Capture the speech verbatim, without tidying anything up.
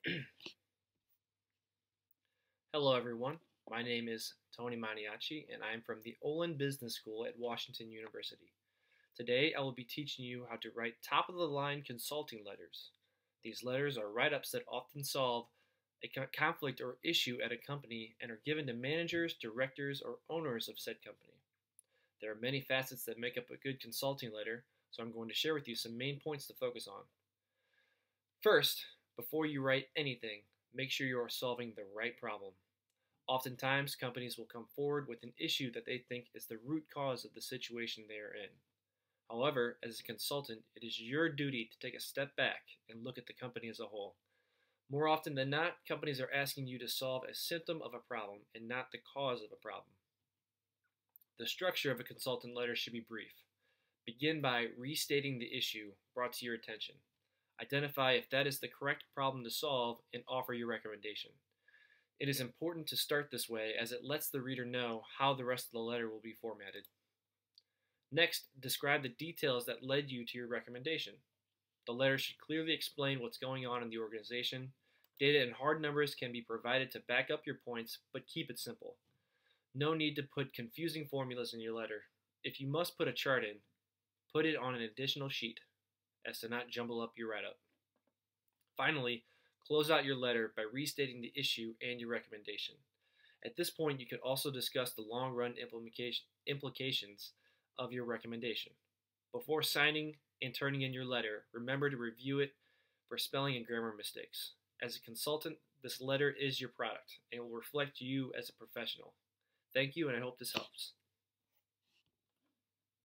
Hello, everyone. My name is Tony Maniaci, and I am from the Olin Business School at Washington University. Today, I will be teaching you how to write top of the line consulting letters. These letters are write ups that often solve a conflict or issue at a company and are given to managers, directors, or owners of said company. There are many facets that make up a good consulting letter, so I'm going to share with you some main points to focus on. First, before you write anything, make sure you are solving the right problem. Oftentimes, companies will come forward with an issue that they think is the root cause of the situation they are in. However, as a consultant, it is your duty to take a step back and look at the company as a whole. More often than not, companies are asking you to solve a symptom of a problem and not the cause of a problem. The structure of a consultant letter should be brief. Begin by restating the issue brought to your attention. Identify if that is the correct problem to solve and offer your recommendation. It is important to start this way as it lets the reader know how the rest of the letter will be formatted. Next, describe the details that led you to your recommendation. The letter should clearly explain what's going on in the organization. Data and hard numbers can be provided to back up your points, but keep it simple. No need to put confusing formulas in your letter. If you must put a chart in, put it on an additional sheet, as to not jumble up your write-up. Finally, close out your letter by restating the issue and your recommendation. At this point, you could also discuss the long-run implications of your recommendation. Before signing and turning in your letter, remember to review it for spelling and grammar mistakes. As a consultant, this letter is your product and will reflect you as a professional. Thank you, and I hope this helps.